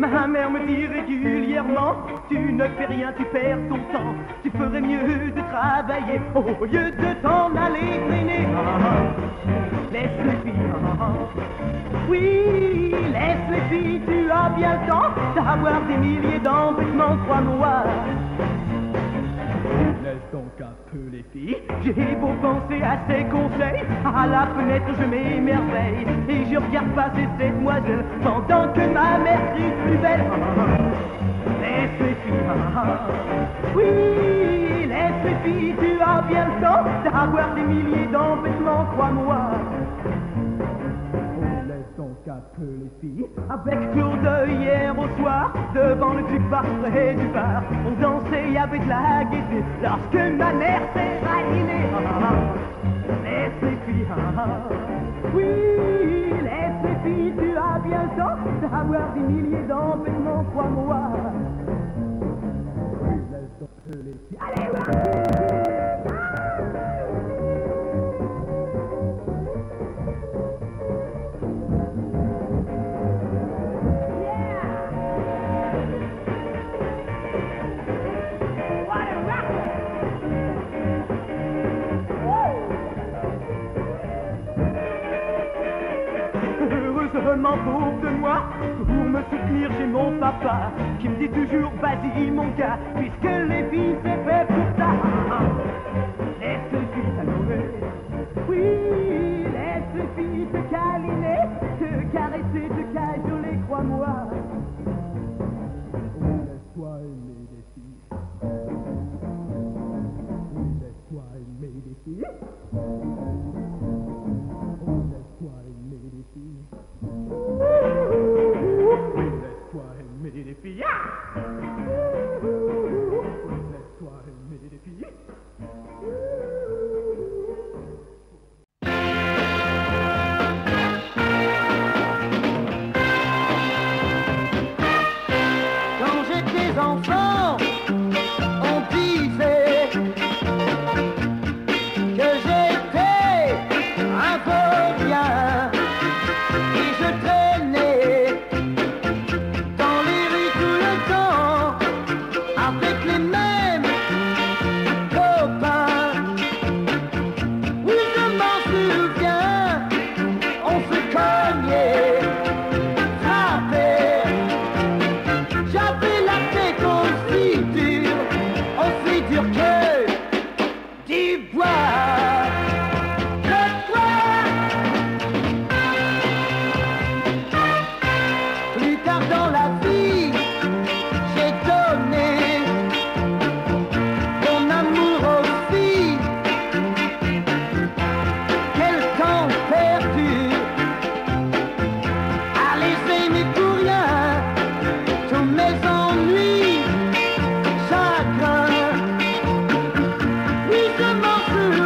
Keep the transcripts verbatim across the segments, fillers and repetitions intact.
Ma mère me dit régulièrement, tu ne fais rien, tu perds ton temps. Tu ferais mieux de travailler au lieu de t'en aller traîner. Ah, ah. Laisse les filles, ah, ah. Oui, laisse les filles, tu as bien le temps d'avoir des milliers d'embêtements, crois-moi. Laisse donc un peu les filles, j'ai beau penser à ces conseils. À la fenêtre je m'émerveille et je regarde passer cette demoiselle pendant que ma mère crie plus belle. Laisse les filles, ah, ah. Oui, laisse les filles, tu as bien le temps d'avoir des milliers d'embêtements, crois-moi. Un peu les filles, avec Claude hier au soir, devant le duc bar près du bar, on dansait avec la gaieté, lorsque ma mère s'est ralliée. Ah, ah, laisse les filles, ah, ah. Oui, laisse les filles, tu as bien le temps d'avoir des milliers d'embêtements, crois-moi. Oui, laisse donc les filles. Allez, ouais. Heureusement pauvre de moi, pour me soutenir j'ai mon papa qui me dit toujours vas-y mon gars, puisque les filles c'est fait pour ça. Laisse les filles t'adorer, oui, laisse les filles te câliner, te caresser, te cajoler, crois-moi. Oh, laisse-toi aimer les filles, oui, laisse-toi aimer les filles. Les filles, ah! Laisse-toi aimer les filles. Quand j'étais enfant, on disait que j'étais un vaurien et je traînais dans les rues tout le temps avec les mêmes copains. Oui, je m'en souviens, on se cognait, frappait. J'avais la tête aussi dure, aussi dure que du bois. Le bois. Plus tard dans la vie, j'ai donné mon amour aux filles. Quel temps perdu à les aimer pour rien. Tous mes ennuis, chagrins, oui je m'en souviens.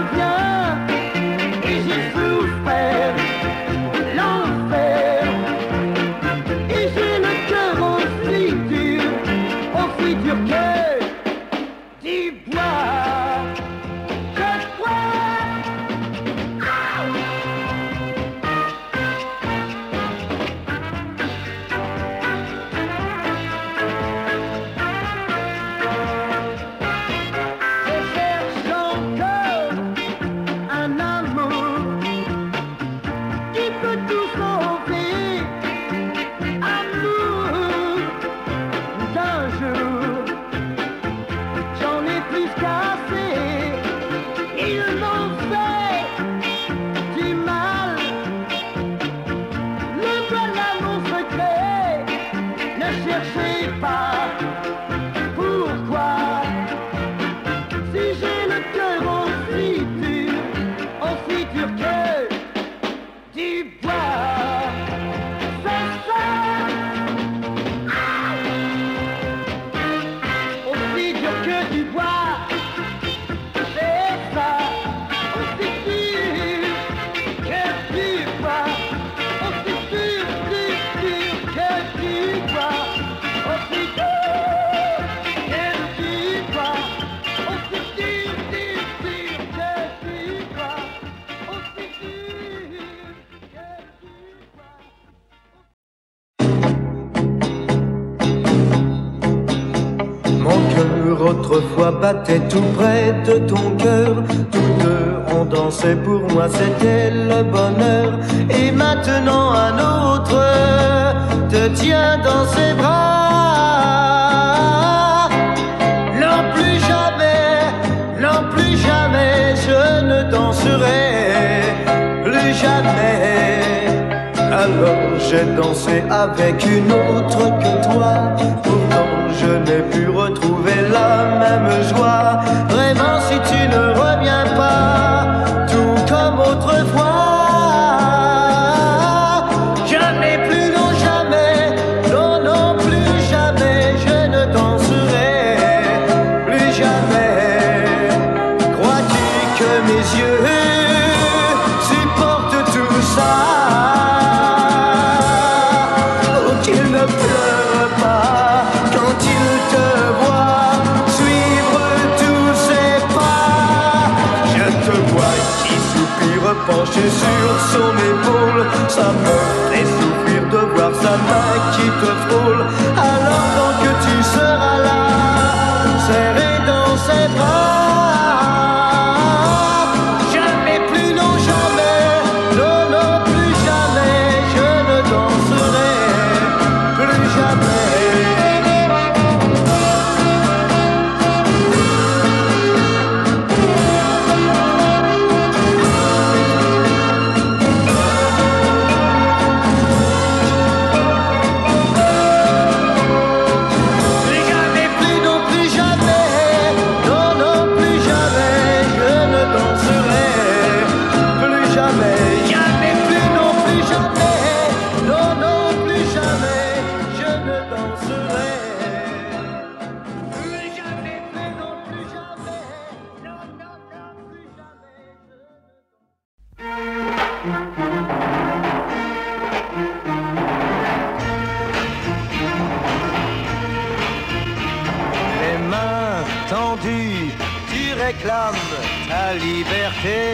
autrefois battait tout près de ton cœur. Tous deux on dansait, pour moi c'était le bonheur. Et maintenant un autre te tient dans ses bras. Non plus jamais, non plus jamais, je ne danserai plus jamais. Alors j'ai dansé avec une autre que toi. Pourtant je n'ai pu retrouver la même joie. Vraiment si tu ne reviens pas, tout comme autrefois. Jamais plus, non jamais, non, non plus jamais, je ne danserai plus jamais. Crois-tu que mes yeux supportent tout ça? Qu'il ne pleure pas quand il te voit suivre tous ses pas. Je te vois qui soupire penché sur son épaule. Ça me fait souffrir de voir sa main qui te frôle. Alors tant que tu seras là, serré dans ses bras. Jamais plus, non jamais, non, non plus jamais, je ne danserai plus jamais. Plus jamais, plus, non plus jamais, non, non plus jamais, je ne danserai plus jamais. Jamais plus, non plus jamais, non, non plus jamais, je ne danserai plus jamais, plus, non plus jamais, non, non, non plus jamais, je ne Les mains tendues, tu réclames ta liberté.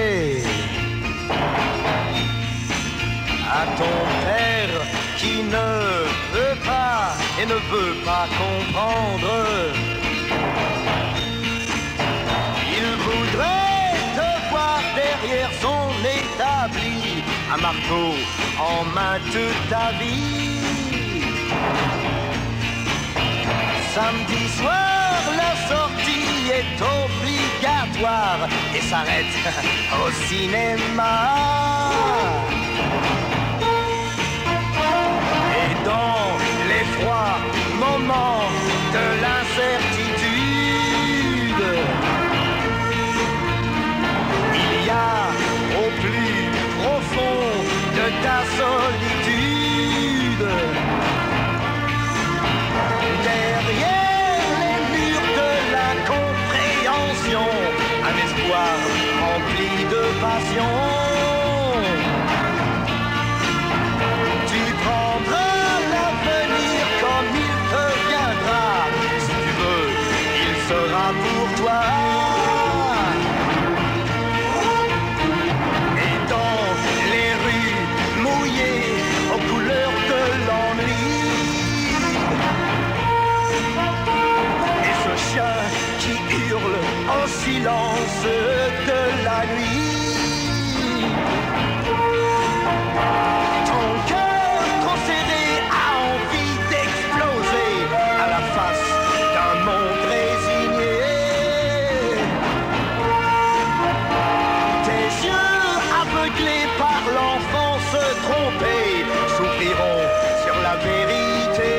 À ton père qui ne veut pas et ne veut pas comprendre. Il voudrait te voir derrière son établi, un marteau en main toute ta vie. Samedi soir, la sortie est obligatoire et s'arrête au cinéma. Et dans les froids moments de l'incertitude, il y a au plus profond de ta solitude, derrière les murs de l'incompréhension, un espoir rempli de passion. Tu prendras l'avenir comme il te viendra. Si tu veux, il sera pour toi. Et dans les rues mouillées aux couleurs de l'ennui, et ce chien qui hurle au silence de la nuit. Ton cœur trop serré a envie d'exploser à la face d'un monde résigné. Tes yeux aveuglés par l'enfance trompée souffriront sur la vérité.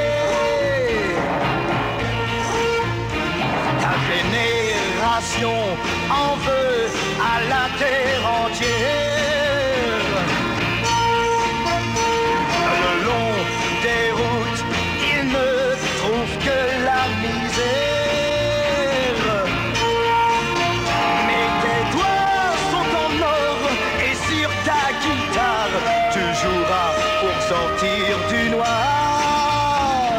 Ta génération en veut à la terre entière. Le long des routes, il ne trouve que la misère. Mais tes doigts sont en or et sur ta guitare, tu joueras pour sortir du noir.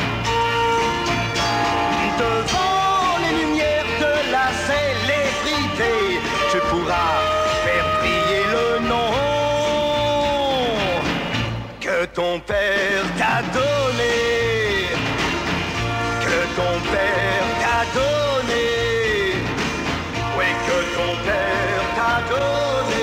Devant les lumières de la célébrité, tu pourras faire briller le nom que ton père t'a donné, que ton père t'a donné. son père t'a donné.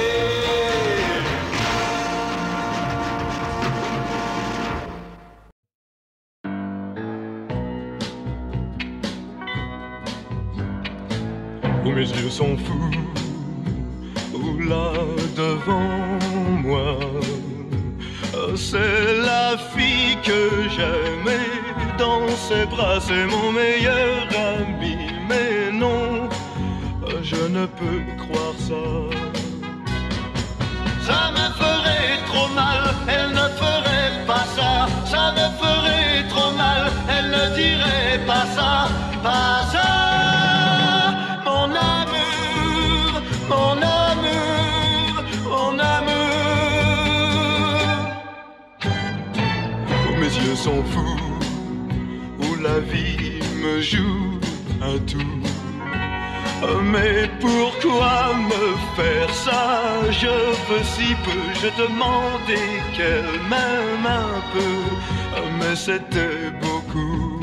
Où mes yeux sont fous, où là devant moi, c'est la fille que j'aimais. Dans ses bras, c'est mon meilleur ami. Mais non, je ne peux croire ça. Ça me ferait trop mal, elle ne ferait pas ça. Ça me ferait trop mal, elle ne dirait pas ça, pas ça. Mon amour, mon amour, mon amour. Où mes yeux sont fous, où la vie me joue un tour. Mais pourquoi me faire ça? Je veux si peu, je demandais qu'elle m'aime un peu, mais c'était beaucoup.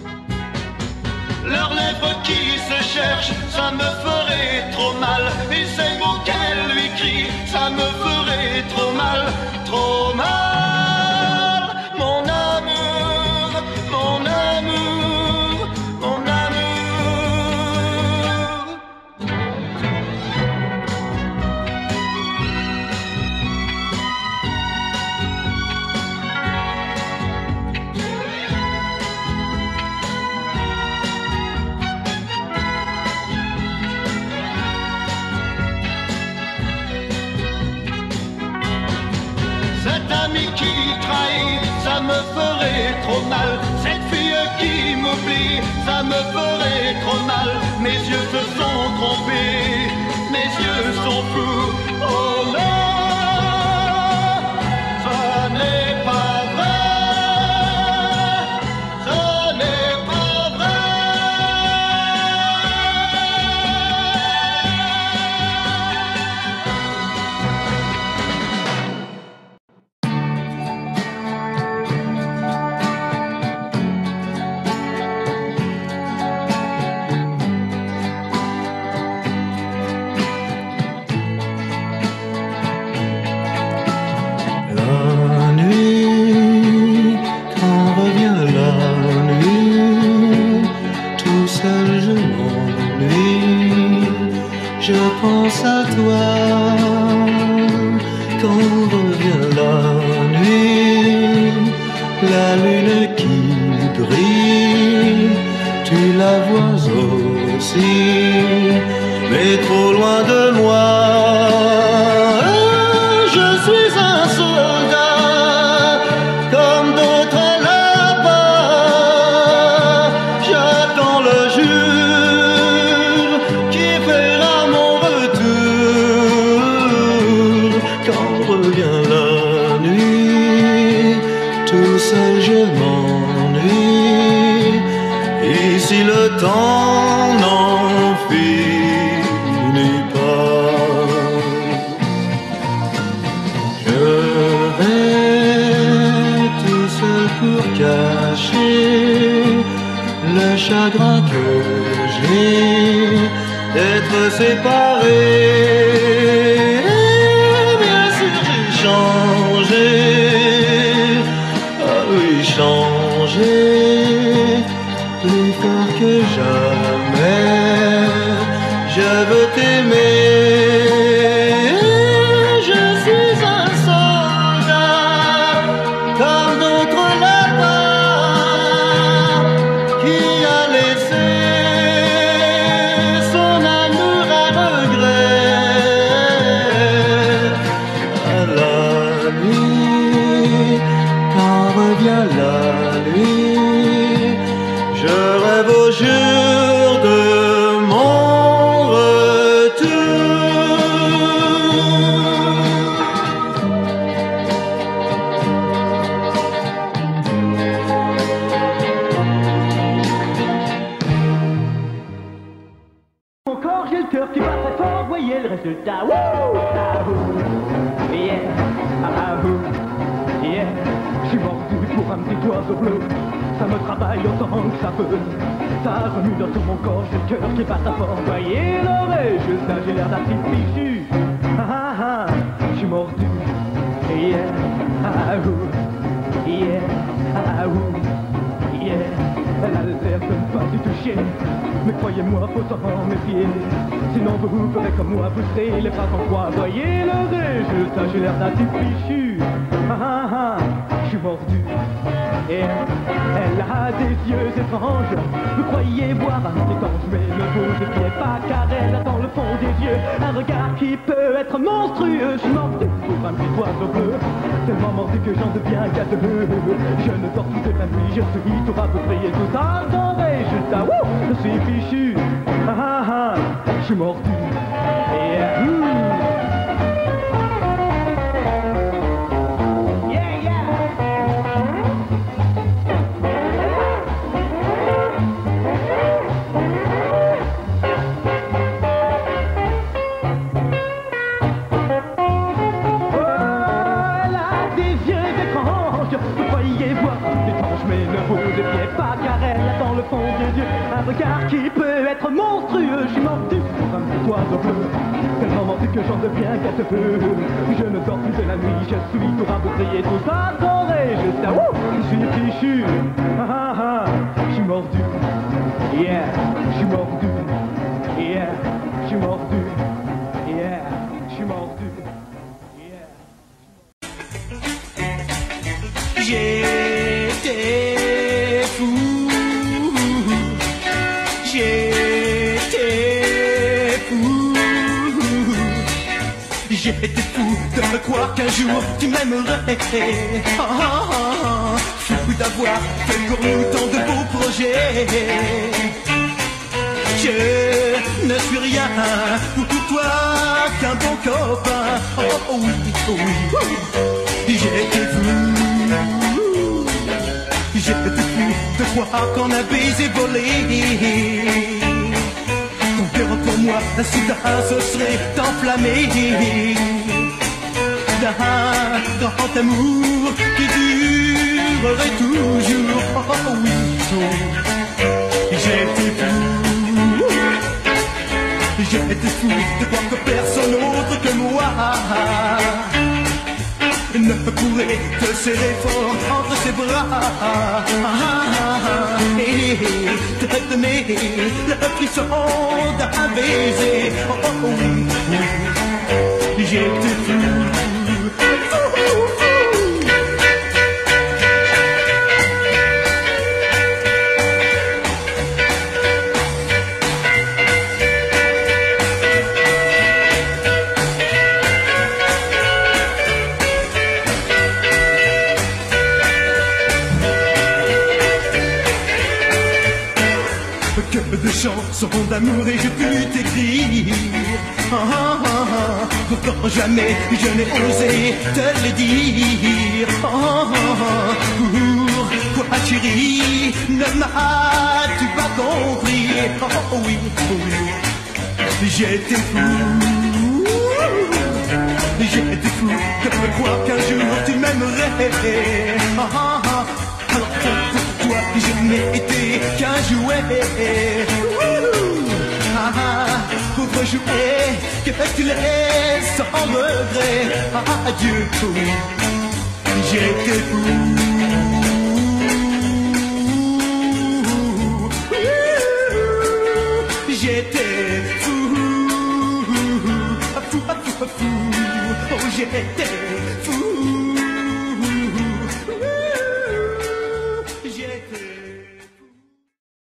Leurs lèvres qui se cherchent, ça me ferait trop mal. Et ces mots qu'elle lui crie, ça me ferait trop mal, trop mal. Mon amour, mon amour, mon amour. Cet ami qui trahit, ça me ferait trop mal. Cette fille qui m'oublie, ça me ferait trop mal. Mes yeux se sont trompés, mes yeux sont fous. Oh non, ça n'est pas vrai, ça n'est pas vrai. Je pense à toi quand revient la nuit, la lune qui brille, tu la vois aussi, mais trop loin de moi. Je suis un soldat comme d'autres là-bas, j'attends le jour qui fera mon retour. Quand revient la nuit, tout seul je m'ennuie. Ici le temps n'en finit pas. Je vais tout seul pour cacher le chagrin que j'ai d'être séparé. Bien sûr j'ai changé, ah oui changé, plus fort que jamais. Je veux t'aimer. Je suis un soldat comme d'autres là-bas qui a laissé son amour à regret. À la nuit, quand revient la nuit, je rêve au jour de mon retour. Encore j'ai le cœur qui bat très fort, voyez le résultat. Wouh! Ah, ouh. Yeah. Ah, ah, ouh. Yeah, je suis mordu pour un petit oiseau bleu. Ça me travaille autant que ça peut. Ça remue dans tout mon corps, j'ai le cœur qui bat à fort. Voyez l'oreille, juste là j'ai l'air d'un petit fichu. Ah ah ah, je suis mordu. Yeah, ah ouh. Yeah, ah ouh. Yeah, elle a l'air de ne pas du toucher. Mais croyez-moi, faut s'en méfier. Sinon vous ferez comme moi, vous serez les bras en croix. Voyez l'oreille, juste là j'ai l'air d'un petit fichu. Ah ah ah, je suis mordu. Et elle a des yeux étranges. Vous croyez voir un petit ange, mais ne vous défiez pas, car elle a dans le fond des yeux un regard qui peut être monstrueux. Je suis mordu pour un petit oiseau bleu, tellement mordu que j'en deviens gâteux. Je ne dors toute la nuit, je suis tout raboutré et tout adoré. Juste à wouh, je suis fichu. Ah ah ah, je suis mordu. Et mmh. Mais ne vous défiez pas, car elle a dans le fond des yeux un regard qui peut être monstrueux. Je suis mordu pour un petit oiseau bleu, tellement mordu que j'en deviens gâteux. Je ne dors plus de la nuit, je suis tout raboutré et tout adoré. Juste à wouh, je suis fichu. Ah ah ah, je suis mordu. Yeah, je suis mordu. Yeah, je suis mordu. Yeah, je suis mordu. Yeah. J'étais fou, j'étais fou, j'étais fou de me croire qu'un jour tu m'aimerais. Oh, oh, oh, fou d'avoir fait pour nous tant de beaux projets. Je ne suis rien pour toi qu'un bon copain. Oh, oh oui, oh oui, j'étais fou. J'étais fou de croire qu'on a baisé volé. Ton cœur pour moi, un soudain se serait enflammé d'un grand amour qui durerait toujours. Oh, oh oui, oh. J'étais fou. J'étais fou de croire que personne autre que moi ne pourrait te serrer fort entre ses bras et te donner le frisson d'un baiser. Oh, oh, oh, oui, j'étais fou. Que de chansons d'amour et je pus t'écrire. Ah, ah, ah, pourtant jamais je n'ai osé te le dire. Ah, ah, ah, pourquoi chérie ne m'as-tu pas compris? Oh, oh oui, oh oui, j'étais fou. J'étais fou de me croire qu'un jour tu m'aimerais. Ah, ah, ah, alors pour toi je n'ai été qu'un jouet. Ah, ah, pauvre jouet que tu laisses sans regret. Ah, adieu, j'étais fou. J'étais fou, fou, fou, fou, oh j'étais